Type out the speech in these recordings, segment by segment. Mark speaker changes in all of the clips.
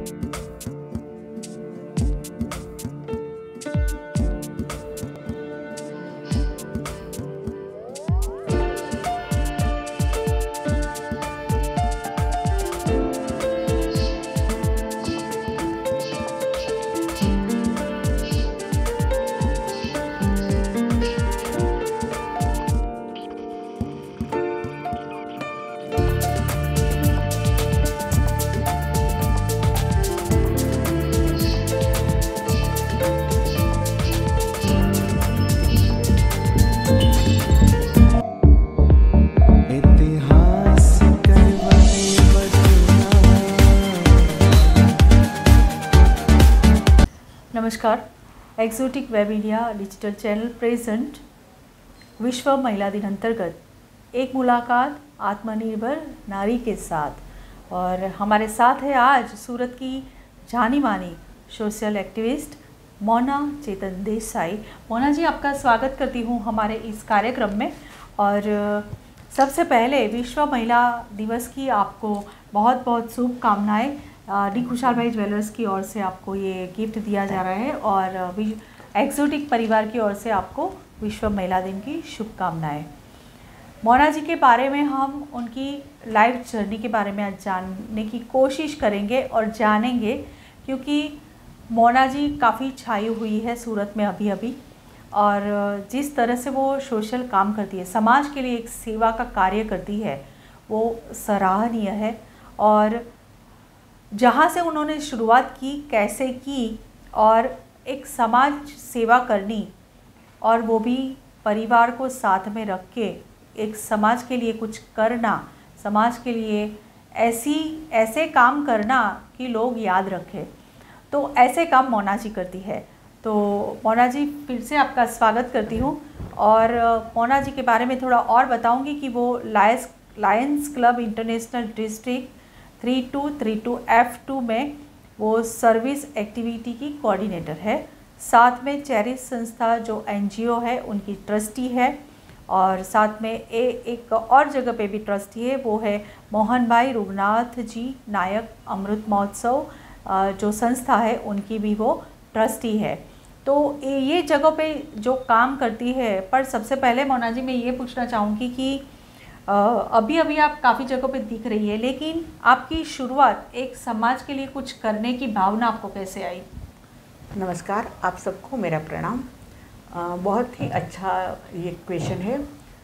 Speaker 1: नमस्कार। Exotic web India digital channel present विश्व महिला दिन अंतर्गत एक मुलाकात आत्मनिर्भर नारी के साथ, और हमारे साथ है आज सूरत की जानी मानी सोशल एक्टिविस्ट मोना चेतन देसाई। मोना जी, आपका स्वागत करती हूँ हमारे इस कार्यक्रम में। और सबसे पहले विश्व महिला दिवस की आपको बहुत बहुत शुभकामनाएं। डी खुशहाल भाई ज्वेलर्स की ओर से आपको ये गिफ्ट दिया जा रहा है और एक्सोटिक परिवार की ओर से आपको विश्व महिला दिन की शुभकामनाएं। मोना जी के बारे में हम उनकी लाइफ जर्नी के बारे में आज जानने की कोशिश करेंगे और जानेंगे, क्योंकि मोना जी काफ़ी छाई हुई है सूरत में अभी अभी, और जिस तरह से वो सोशल काम करती है, समाज के लिए एक सेवा का कार्य करती है, वो सराहनीय है। और जहाँ से उन्होंने शुरुआत की, कैसे की, और एक समाज सेवा करनी, और वो भी परिवार को साथ में रख के एक समाज के लिए कुछ करना, समाज के लिए ऐसे काम करना कि लोग याद रखें, तो ऐसे काम मोना जी करती है। तो मोना जी, फिर से आपका स्वागत करती हूँ। और मोना जी के बारे में थोड़ा और बताऊँगी कि वो Lions Club international district 3232 F2 में वो सर्विस एक्टिविटी की कोऑर्डिनेटर है। साथ में चेरिश संस्था जो NGO है उनकी ट्रस्टी है, और साथ में एक और जगह पे भी ट्रस्टी है, वो है मोहन भाई रुगनाथ जी नायक अमृत महोत्सव जो संस्था है, उनकी भी वो ट्रस्टी है। तो ये जगह पे जो काम करती है। पर सबसे पहले मोना जी मैं ये पूछना चाहूँगी कि अभी अभी आप काफ़ी जगहों पे दिख रही है, लेकिन आपकी शुरुआत एक समाज के लिए कुछ करने की भावना आपको कैसे आई?
Speaker 2: नमस्कार, आप सबको मेरा प्रणाम। बहुत ही अच्छा ये क्वेश्चन है।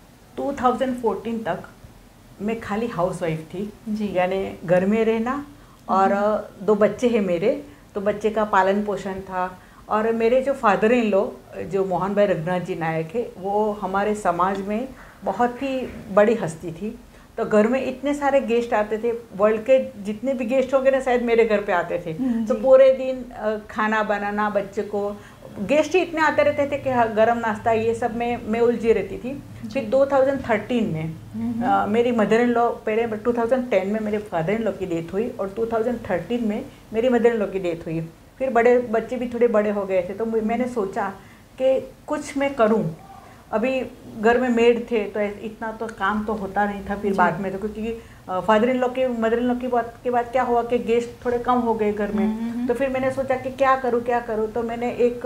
Speaker 2: 2014 तक मैं खाली हाउसवाइफ थी जी, यानी घर में रहना, और 2 बच्चे हैं मेरे, तो बच्चे का पालन पोषण था। और मेरे जो फादर इन लॉ जो मोहन भाई रघुनाथ जी नायक है, वो हमारे समाज में बहुत ही बड़ी हस्ती थी। तो घर में इतने सारे गेस्ट आते थे, वर्ल्ड के जितने भी गेस्ट होंगे ना शायद मेरे घर पे आते थे। तो पूरे दिन खाना बनाना, बच्चे को गेस्ट ही इतने आते रहते थे कि गरम नाश्ता ये सब में मैं उलझी रहती थी। फिर 2013 में मेरी मदर इन लॉ, पहले 2010 में मेरे फादर इन लॉ की डेथ हुई, और 2013 में मेरी मदर इन लॉ की डेथ हुई। फिर बच्चे भी थोड़े बड़े हो गए थे, तो मैंने सोचा कि कुछ मैं करूं। अभी घर में मेड थे तो इतना तो काम तो होता नहीं था। फिर बाद में तो, क्योंकि फादर इन लॉ के मदर इन लॉ की बात के बाद क्या हुआ कि गेस्ट थोड़े कम हो गए घर में। तो फिर मैंने सोचा कि क्या करूं। तो मैंने एक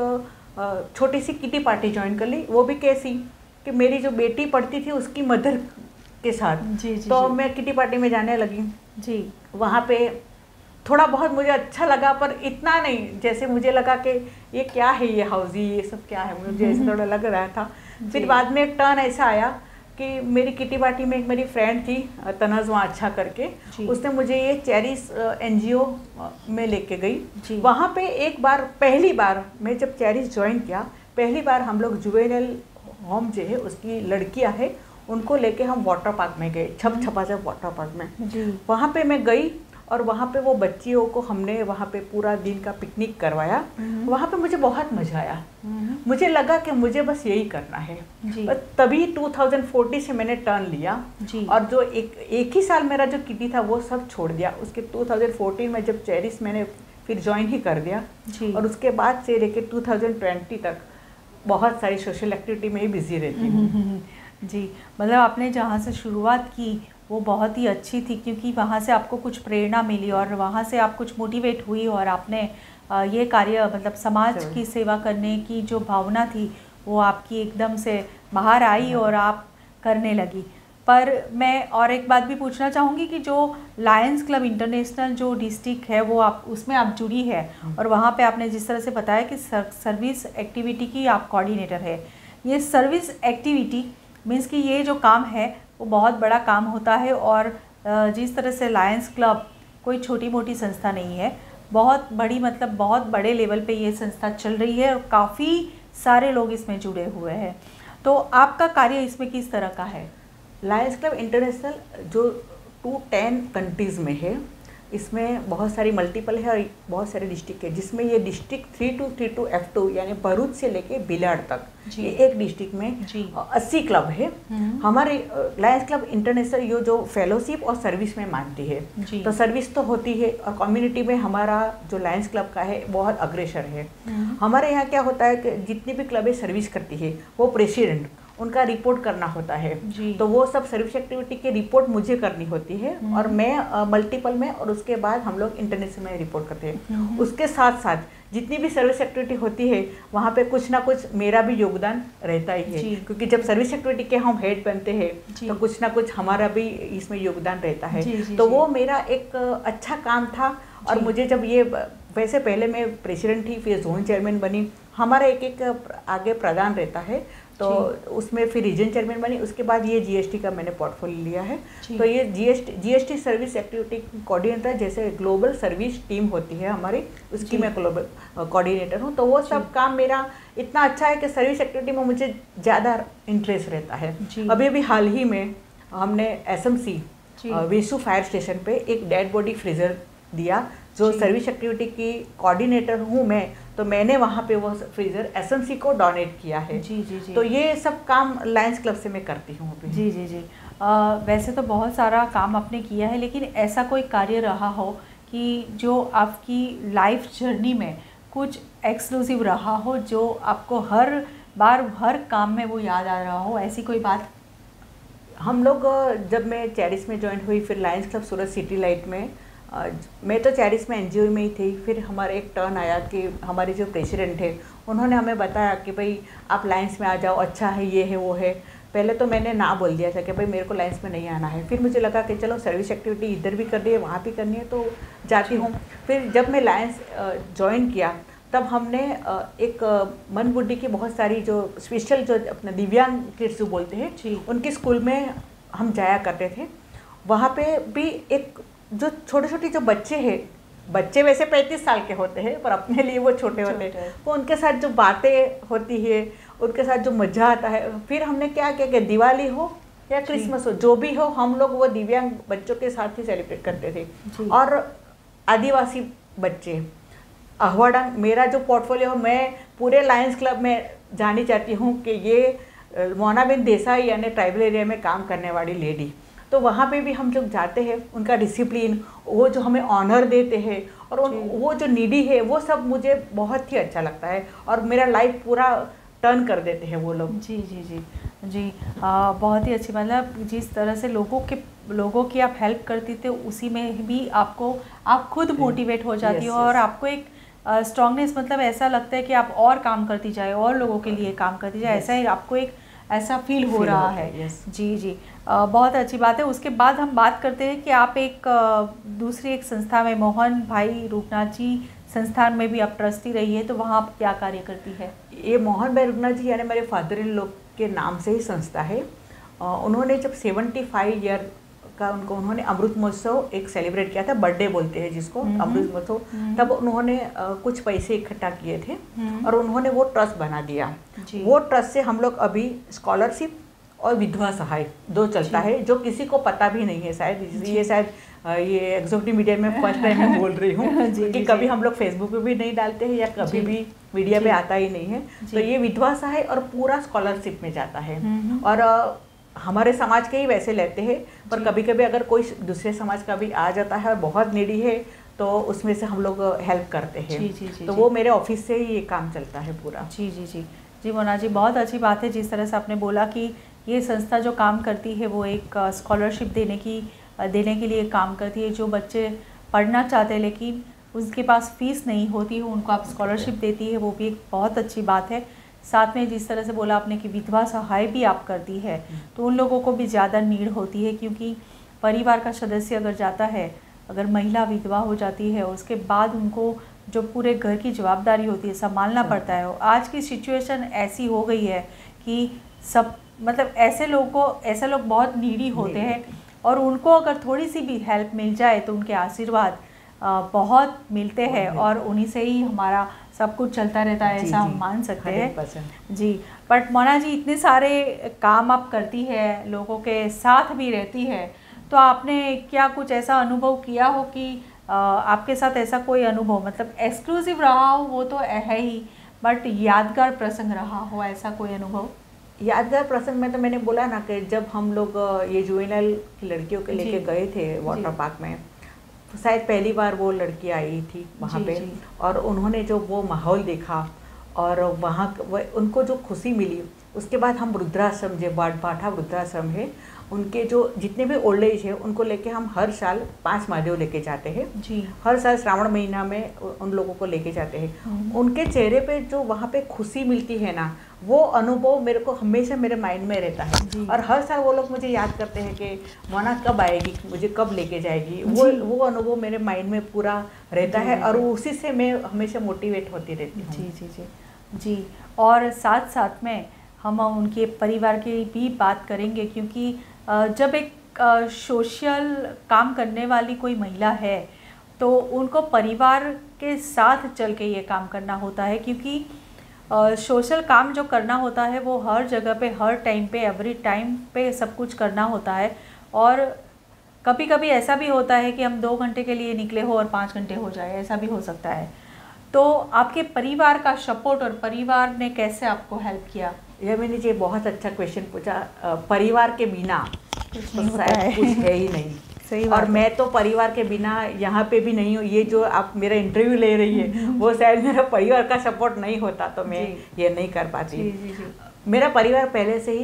Speaker 2: छोटी सी किटी पार्टी ज्वाइन कर ली। वो भी कैसी कि मेरी जो बेटी पढ़ती थी उसकी मदर के साथ। तो मैं किटी पार्टी में जाने लगी जी। वहाँ पे थोड़ा बहुत मुझे अच्छा लगा, पर इतना नहीं। जैसे मुझे लगा कि ये क्या है, ये हाउजी, ये सब क्या है, मुझे ऐसा थोड़ा लग रहा था। फिर बाद में एक टर्न ऐसा आया कि मेरी किटी पार्टी में एक मेरी फ्रेंड थी तनज़ अच्छा करके, उसने मुझे ये चेरिश NGO में लेके गई। वहाँ पे एक बार, पहली बार मैं जब चेरिश ज्वाइन किया, पहली बार हम लोग जुवेनाइल होम जो है उसकी लड़कियाँ हैं उनको लेके हम वाटर पार्क में गए, छपाजब वाटर पार्क में। वहाँ पे मैं गई और वहाँ पे वो बच्चियों को हमने वहाँ पे पूरा दिन का पिकनिक करवाया। वहाँ पे मुझे बहुत मज़ा आया। मुझे लगा कि मुझे बस यही करना है। बस तभी 2014 से मैंने टर्न लिया, और जो एक ही साल मेरा जो किटी था वो सब छोड़ दिया। उसके 2014 में जब चेरिश मैंने फिर ज्वाइन ही कर दिया, और उसके बाद से लेके 2020 तक बहुत सारी सोशल एक्टिविटी में ही बिजी रहती हूँ
Speaker 1: जी। मतलब आपने जहाँ से शुरुआत की वो बहुत ही अच्छी थी, क्योंकि वहाँ से आपको कुछ प्रेरणा मिली और वहाँ से आप कुछ मोटिवेट हुई और आपने ये कार्य मतलब समाज की सेवा करने की जो भावना थी वो आपकी एकदम से बाहर आई और आप करने लगी। पर मैं और एक बात भी पूछना चाहूँगी कि जो लायंस क्लब इंटरनेशनल जो डिस्ट्रिक्ट है वो आप उसमें आप जुड़ी है और वहाँ पे आपने जिस तरह से बताया कि सर्विस एक्टिविटी की आप कोऑर्डिनेटर है। ये सर्विस एक्टिविटी मीन्स कि ये जो काम है वो बहुत बड़ा काम होता है और जिस तरह से लायंस क्लब कोई छोटी मोटी संस्था नहीं है, बहुत बड़ी मतलब बहुत बड़े लेवल पे ये संस्था चल रही है और काफ़ी सारे लोग इसमें जुड़े हुए हैं। तो आपका कार्य इसमें किस तरह का है?
Speaker 2: लायंस क्लब इंटरनेशनल जो 210 कंट्रीज़ में है, इसमें बहुत सारी मल्टीपल है और बहुत सारे डिस्ट्रिक्ट है, जिसमें ये डिस्ट्रिक्ट 3232 F2 यानी भरूच से लेके बिलाड़ तक ये एक डिस्ट्रिक्ट में 80 क्लब है। हमारे लायंस क्लब इंटरनेशनल ये जो फेलोशिप और सर्विस में मानती है, तो सर्विस तो होती है और कम्युनिटी में हमारा जो लायंस क्लब का है बहुत अग्रसर है। हमारे यहाँ क्या होता है कि जितनी भी क्लबें सर्विस करती है वो प्रेसिडेंट उनका रिपोर्ट करना होता है, तो वो सब सर्विस एक्टिविटी की रिपोर्ट मुझे करनी होती है और मैं मल्टीपल में और उसके बाद हम लोग इंटरनेशनल में रिपोर्ट करते हैं। उसके साथ साथ जितनी भी सर्विस एक्टिविटी होती है वहाँ पे कुछ ना कुछ मेरा भी योगदान रहता ही है, क्योंकि जब सर्विस एक्टिविटी के हम हेड बनते हैं तो कुछ ना कुछ हमारा भी इसमें योगदान रहता है। तो वो मेरा एक अच्छा काम था और मुझे जब ये वैसे पहले मैं प्रेसिडेंट थी, फिर जोन चेयरमैन बनी, हमारा एक आगे प्रधान रहता है, तो उसमें फिर रीजन चेयरमैन बनी। उसके बाद ये जीएसटी का मैंने पोर्टफोलियो लिया है, तो ये जीएसटी सर्विस एक्टिविटी कोऑर्डिनेटर जैसे ग्लोबल सर्विस टीम होती है हमारी, उसकी मैं ग्लोबल कोऑर्डिनेटर हूँ। तो वो सब काम मेरा इतना अच्छा है कि सर्विस एक्टिविटी में मुझे ज़्यादा इंटरेस्ट रहता है। अभी हाल ही में हमने एसएमसी वेसू फायर स्टेशन पे एक डेड बॉडी फ्रीजर दिया, जो सर्विस एक्टिविटी की कोऑर्डिनेटर हूँ मैं, तो मैंने वहाँ पे वो फ्रीज़र एसएमसी को डोनेट किया है। जी। तो ये सब काम लायंस क्लब से मैं करती हूँ अभी।
Speaker 1: जी। वैसे तो बहुत सारा काम आपने किया है, लेकिन ऐसा कोई कार्य रहा हो कि जो आपकी लाइफ जर्नी में कुछ एक्सक्लूसिव रहा हो, जो आपको हर बार हर काम में वो याद आ रहा हो, ऐसी कोई बात?
Speaker 2: हम लोग जब मैं चैरिस में ज्वाइन हुई, फिर Lions Club Surat city light में, मैं तो चैरिस में एनजीओ में ही थी। फिर हमारे एक टर्न आया कि हमारे जो प्रेसिडेंट थे उन्होंने हमें बताया कि भाई आप लायंस में आ जाओ, अच्छा है, ये है वो है। पहले तो मैंने ना बोल दिया था कि भाई मेरे को लायंस में नहीं आना है। फिर मुझे लगा कि चलो सर्विस एक्टिविटी इधर भी करनी है वहाँ भी करनी है तो जाती हूँ। फिर जब मैं लायंस ज्वाइन किया तब हमने एक मन बुद्धि की बहुत सारी जो स्पेशल जो अपना दिव्यांग किड्स जो बोलते हैं उनके स्कूल में हम जाया करते थे। वहाँ पे भी एक जो छोटे छोटे जो बच्चे हैं, बच्चे वैसे 35 साल के होते हैं पर अपने लिए वो छोटे होते हैं, वो उनके साथ जो बातें होती है, उनके साथ जो मज़ा आता है। फिर हमने क्या किया कि दिवाली हो या क्रिसमस हो, जो भी हो, हम लोग वो दिव्यांग बच्चों के साथ ही सेलिब्रेट करते थे। और आदिवासी बच्चे अहवाडांग, मेरा जो पोर्टफोलियो मैं पूरे लायंस क्लब में जानी चाहती हूँ कि ये मोनाबिन देसाई यानी ट्राइबल एरिया में काम करने वाली लेडी, तो वहाँ पे भी हम जब जाते हैं उनका डिसिप्लिन, वो जो हमें ऑनर देते हैं और वो जो नीडी है, वो सब मुझे बहुत ही अच्छा लगता है और मेरा लाइफ पूरा टर्न कर देते हैं वो लोग।
Speaker 1: जी। बहुत ही अच्छी, मतलब जिस तरह से लोगों की आप हेल्प करती थे उसी में भी आप खुद मोटिवेट हो जाती हो और आपको एक स्ट्रांगनेस, मतलब ऐसा लगता है कि आप और काम करती जाए और लोगों के लिए काम करती जाए, ऐसा ही आपको एक ऐसा फील हो रहा है। जी। बहुत अच्छी बात है। उसके बाद हम बात करते हैं कि आप एक दूसरी एक संस्था में, मोहन भाई रूपनाथ जी संस्थान में भी आप ट्रस्टी रही है, तो वहाँ आप क्या कार्य करती है?
Speaker 2: ये मोहन भाई रूपनाथ जी यानी मेरे फादर इन लोग के नाम से ही संस्था है। उन्होंने जब 75 ईयर का उन्होंने अमृत महोत्सव एक सेलिब्रेट किया था, बर्थडे बोलते हैं जिसको, अमृत महोत्सव, तब उन्होंने कुछ पैसे इकट्ठा किए थे और उन्होंने वो ट्रस्ट बना दिया। वो ट्रस्ट से हम लोग अभी स्कॉलरशिप और विधवा सहाय दो चलता है, जो किसी को पता भी नहीं है शायद। ये शायद ये एग्जीक्यूटिव मीडिया में फर्स्ट टाइम मैं बोल रही हूँ क्योंकि कभी हम लोग फेसबुक पे भी नहीं डालते हैं या कभी भी मीडिया पे आता ही नहीं है। तो ये विधवा सहाय और पूरा स्कॉलरशिप में जाता है और हमारे समाज के ही वैसे लेते हैं, पर कभी कभी अगर कोई दूसरे समाज का भी आ जाता है और बहुत नीडी है तो उसमें से हम लोग हेल्प करते हैं। तो वो मेरे ऑफिस से ही ये काम चलता है पूरा।
Speaker 1: जी मोना जी, बहुत अच्छी बात है जिस तरह से आपने बोला कि ये संस्था जो काम करती है वो एक स्कॉलरशिप देने के लिए काम करती है। जो बच्चे पढ़ना चाहते हैं लेकिन उसके पास फ़ीस नहीं होती है, उनको आप स्कॉलरशिप देती है, वो भी एक बहुत अच्छी बात है। साथ में जिस तरह से बोला आपने कि विधवा सहाय भी आप करती है, तो उन लोगों को भी ज़्यादा नीड होती है, क्योंकि परिवार का सदस्य अगर जाता है, अगर महिला विधवा हो जाती है, उसके बाद उनको जो पूरे घर की जवाबदारी होती है संभालना पड़ता है। आज की सिचुएशन ऐसी हो गई है कि सब मतलब ऐसे लोग बहुत नीडी होते हैं, और उनको अगर थोड़ी सी भी हेल्प मिल जाए तो उनके आशीर्वाद बहुत मिलते हैं, और उन्हीं से ही हमारा सब कुछ चलता रहता है, ऐसा हम मान सकते हैं जी। बट मोना जी, इतने सारे काम आप करती है, लोगों के साथ भी रहती है, तो आपने क्या कुछ ऐसा अनुभव किया हो कि आपके साथ ऐसा कोई अनुभव, मतलब एक्सक्लूसिव रहा हो वो तो है ही, बट यादगार प्रसंग रहा हो, ऐसा कोई अनुभव?
Speaker 2: यादगार प्रसंग में तो मैंने बोला ना कि जब हम लोग ये जुवेनाइल लड़कियों के लेके गए थे वाटर पार्क में, शायद पहली बार वो लड़की आई थी वहाँ पे, और उन्होंने जो वो माहौल देखा और वहाँ उनको जो खुशी मिली, उसके बाद हम वृद्धाश्रम जो बाठा वृद्धाश्रम है, उनके जो जितने भी ओल्ड एज है उनको लेके हम हर साल 5 महादेव लेके जाते हैं
Speaker 1: जी।
Speaker 2: हर साल श्रावण महीना में उन लोगों को लेके जाते हैं। उनके चेहरे पे जो वहाँ पे खुशी मिलती है ना, वो अनुभव मेरे को हमेशा मेरे माइंड में रहता है। और हर साल वो लोग मुझे याद करते हैं कि मोना कब आएगी, मुझे कब लेके जाएगी। वो अनुभव मेरे माइंड में पूरा रहता है, और उसी से मैं हमेशा मोटिवेट होती रहती हूँ।
Speaker 1: जी जी जी जी। और साथ साथ में हम उनके परिवार की भी बात करेंगे, क्योंकि जब एक सोशल काम करने वाली कोई महिला है तो उनको परिवार के साथ चल के ये काम करना होता है, क्योंकि सोशल काम जो करना होता है वो हर जगह पे, हर टाइम पे, एवरी टाइम पे सब कुछ करना होता है। और कभी कभी ऐसा भी होता है कि हम 2 घंटे के लिए निकले हो और 5 घंटे हो जाए, ऐसा भी हो सकता है। तो आपके परिवार का सपोर्ट और परिवार ने कैसे आपको हेल्प किया?
Speaker 2: यह मैंने जी बहुत अच्छा क्वेश्चन पूछा। परिवार के बिना
Speaker 1: कुछ
Speaker 2: तो शायद कुछ है ही नहीं।
Speaker 1: सही
Speaker 2: और मैं तो परिवार के बिना यहाँ पे भी नहीं हूँ। ये जो आप मेरा इंटरव्यू ले रही है वो शायद मेरा परिवार का सपोर्ट नहीं होता तो मैं ये नहीं कर पाती।
Speaker 1: जी।
Speaker 2: मेरा परिवार पहले से ही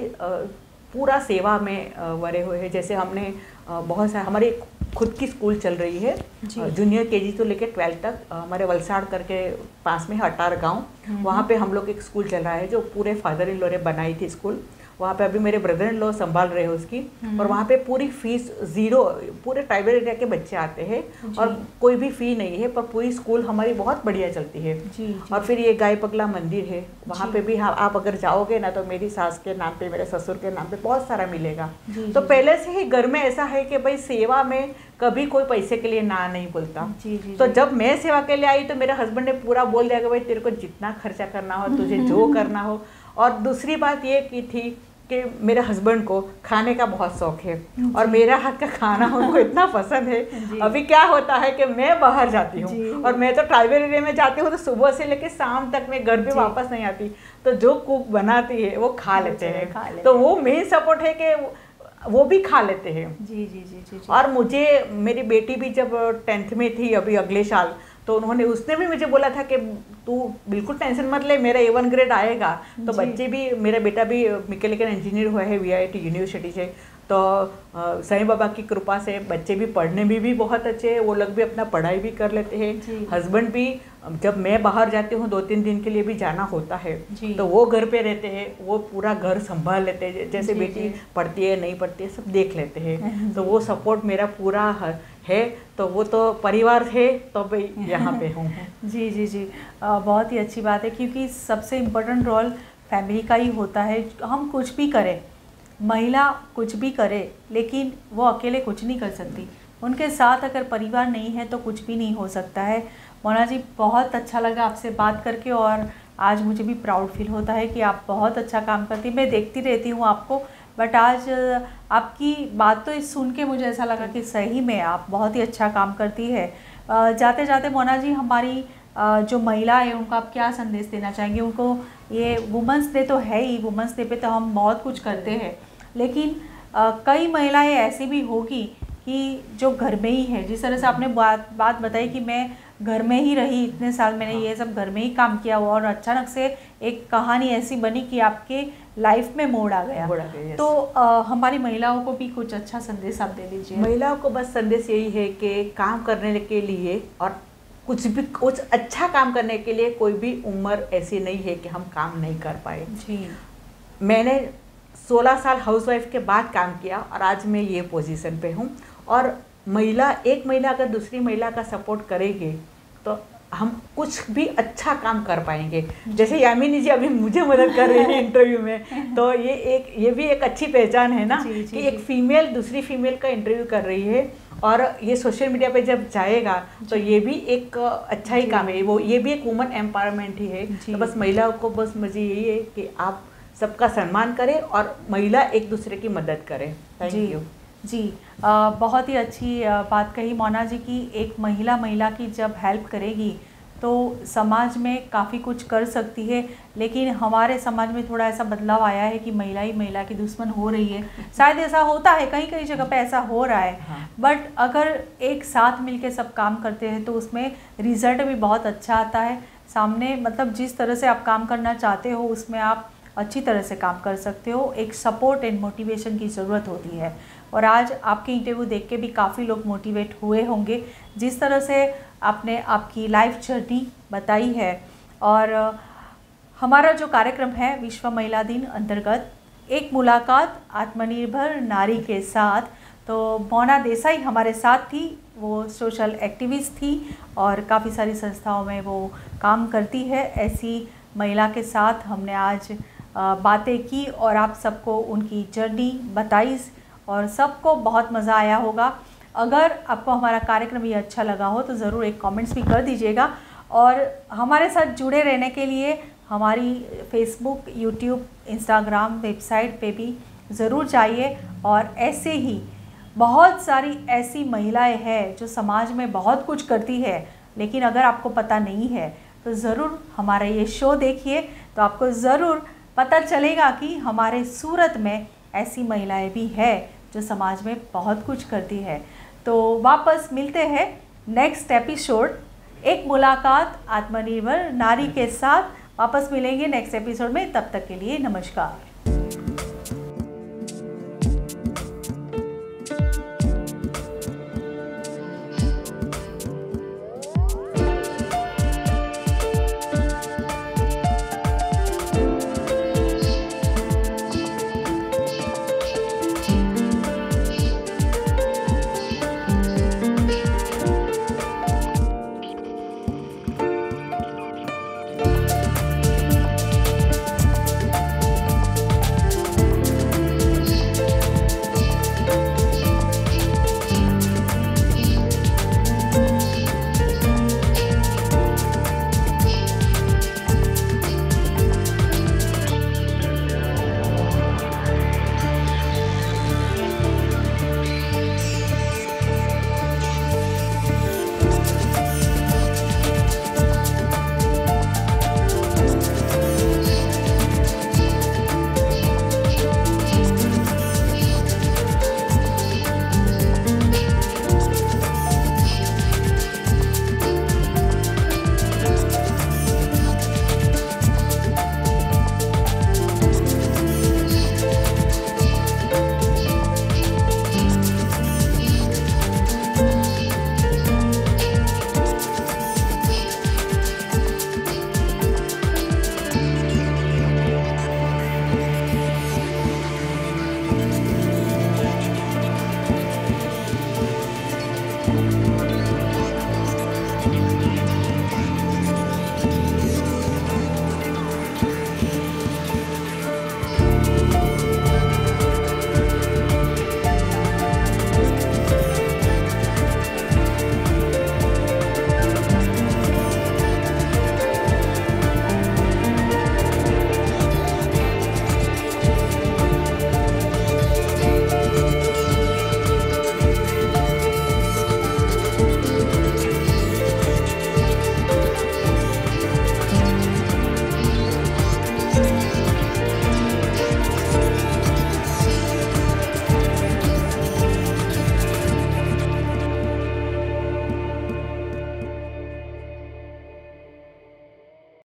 Speaker 2: पूरा सेवा में वरे हुए हैं। जैसे हमने बहुत सारे, हमारी खुद की स्कूल चल रही है जूनियर केजी तो लेके 12 तक। हमारे वलसाड़ करके पास में है अटार गांव, वहाँ पे हम लोग एक स्कूल चल रहा है जो पूरे फादर इन लॉ ने बनाई थी स्कूल। वहाँ पे अभी मेरे ब्रदर इन लॉ संभाल रहे हैं उसकी। और वहाँ पे पूरी फीस 0, पूरे ट्राइबल एरिया के बच्चे आते हैं और कोई भी फ़ी नहीं है, पर पूरी स्कूल हमारी बहुत बढ़िया चलती है। और फिर ये गाय पगला मंदिर है, वहाँ पे भी आप अगर जाओगे ना तो मेरी सास के नाम पे, मेरे ससुर के नाम पे बहुत सारा मिलेगा। तो पहले से ही घर में ऐसा है कि भाई सेवा में कभी कोई पैसे के लिए ना नहीं बोलता। तो जब मैं सेवा के लिए आई तो मेरे हस्बैंड ने पूरा बोल दिया कि भाई तेरे को जितना खर्चा करना हो, तुझे जो करना हो। और दूसरी बात ये की थी कि मेरे हस्बैंड को खाने का बहुत शौक है और मेरा हाथ का खाना उनको इतना पसंद है। अभी क्या होता है कि मैं बाहर जाती हूँ और मैं तो ट्राइबल एरिया में जाती हूँ तो सुबह से लेकर शाम तक मैं घर पे वापस नहीं आती, तो जो कुक बनाती है वो खा लेते हैं। तो वो मेन सपोर्ट है कि वो भी खा लेते हैं। जी। और मुझे, मेरी बेटी भी जब 10th में थी अभी अगले साल, तो उसने भी मुझे बोला था कि तू बिल्कुल टेंशन मत ले, मेरा A1 ग्रेड आएगा। तो बच्चे भी, मेरा बेटा भी मैकेनिकल इंजीनियर हुआ है VIT यूनिवर्सिटी से। तो साईं बाबा की कृपा से बच्चे भी पढ़ने में भी बहुत अच्छे हैं, वो लोग भी अपना पढ़ाई भी कर लेते हैं। हस्बैंड भी, जब मैं बाहर जाती हूँ 2-3 दिन के लिए भी जाना होता है तो वो घर पे रहते हैं, वो पूरा घर संभाल लेते हैं। जैसे बेटी पढ़ती है नहीं पढ़ती है सब देख लेते हैं। तो वो सपोर्ट मेरा पूरा है। तो वो तो परिवार है तो भाई यहाँ पे हूँ।
Speaker 1: जी। बहुत ही अच्छी बात है, क्योंकि सबसे इम्पोर्टेंट रोल फैमिली का ही होता है। हम कुछ भी करें, महिला कुछ भी करे, लेकिन वो अकेले कुछ नहीं कर सकती। उनके साथ अगर परिवार नहीं है तो कुछ भी नहीं हो सकता है। मोना जी, बहुत अच्छा लगा आपसे बात करके, और आज मुझे भी प्राउड फील होता है कि आप बहुत अच्छा काम करती हैं। मैं देखती रहती हूँ आपको, बट आज आपकी बात तो सुन के मुझे ऐसा लगा कि सही में आप बहुत ही अच्छा काम करती है। जाते जाते मोना जी, हमारी जो महिला है उनको आप क्या संदेश देना चाहेंगे? उनको ये वुमेंस डे तो है ही, वुमेंस डे पे तो हम बहुत कुछ करते हैं, लेकिन कई महिलाएं ऐसी भी होगी कि जो घर में ही है, जिस तरह से आपने बात बताई कि मैं घर में ही रही इतने साल, मैंने ये सब घर में ही काम किया हुआ और अचानक से एक कहानी ऐसी बनी कि आपके लाइफ में मोड़ आ गया। तो हमारी महिलाओं को भी कुछ अच्छा संदेश आप दे दीजिए।
Speaker 2: महिलाओं को बस संदेश यही है कि काम करने के लिए और कुछ अच्छा काम करने के लिए कोई भी उम्र ऐसी नहीं है कि हम काम नहीं कर पाए
Speaker 1: जी।
Speaker 2: मैंने 16 साल हाउसवाइफ के बाद काम किया और आज मैं ये पोजीशन पे हूँ। और एक महिला अगर दूसरी महिला का सपोर्ट करेगी तो हम कुछ भी अच्छा काम कर पाएंगे। जैसे यामिनी जी अभी मुझे मदद कर रही है इंटरव्यू में, तो ये भी एक अच्छी पहचान है ना कि एक फीमेल दूसरी फीमेल का इंटरव्यू कर रही है और ये सोशल मीडिया पे जब जाएगा तो ये भी एक अच्छा ही काम है, ये भी एक वुमन एम्पावरमेंट ही है। तो बस महिलाओं को बस मुझे यही है कि आप सबका सम्मान करें और महिला एक दूसरे की मदद करें। थैंक यू
Speaker 1: जी। बहुत ही अच्छी बात कही मोना जी की एक महिला की जब हेल्प करेगी तो समाज में काफ़ी कुछ कर सकती है। लेकिन हमारे समाज में थोड़ा ऐसा बदलाव आया है कि महिला ही महिला की दुश्मन हो रही है। शायद ऐसा होता है, कहीं कहीं जगह पे ऐसा हो रहा है।
Speaker 2: हाँ।
Speaker 1: बट अगर एक साथ मिलके सब काम करते हैं तो उसमें रिजल्ट भी बहुत अच्छा आता है। सामने मतलब जिस तरह से आप काम करना चाहते हो उसमें आप अच्छी तरह से काम कर सकते हो। एक सपोर्ट एंड मोटिवेशन की ज़रूरत होती है और आज आपके इंटरव्यू देख के भी काफ़ी लोग मोटिवेट हुए होंगे जिस तरह से आपने आपकी लाइफ जर्नी बताई है। और हमारा जो कार्यक्रम है विश्व महिला दिन अंतर्गत एक मुलाकात आत्मनिर्भर नारी के साथ, तो मोना देसाई हमारे साथ थी। वो सोशल एक्टिविस्ट थी और काफ़ी सारी संस्थाओं में वो काम करती है। ऐसी महिला के साथ हमने आज बातें की और आप सबको उनकी जर्नी बताई और सबको बहुत मज़ा आया होगा। अगर आपको हमारा कार्यक्रम ये अच्छा लगा हो तो ज़रूर एक कमेंट्स भी कर दीजिएगा और हमारे साथ जुड़े रहने के लिए हमारी फेसबुक, यूट्यूब, इंस्टाग्राम, वेबसाइट पे भी ज़रूर जाइए। और ऐसे ही बहुत सारी ऐसी महिलाएं हैं जो समाज में बहुत कुछ करती है, लेकिन अगर आपको पता नहीं है तो ज़रूर हमारा ये शो देखिए तो आपको ज़रूर पता चलेगा कि हमारे सूरत में ऐसी महिलाएं भी है जो समाज में बहुत कुछ करती है। तो वापस मिलते हैं नेक्स्ट एपिसोड एक मुलाकात आत्मनिर्भर नारी के साथ। वापस मिलेंगे नेक्स्ट एपिसोड में, तब तक के लिए नमस्कार।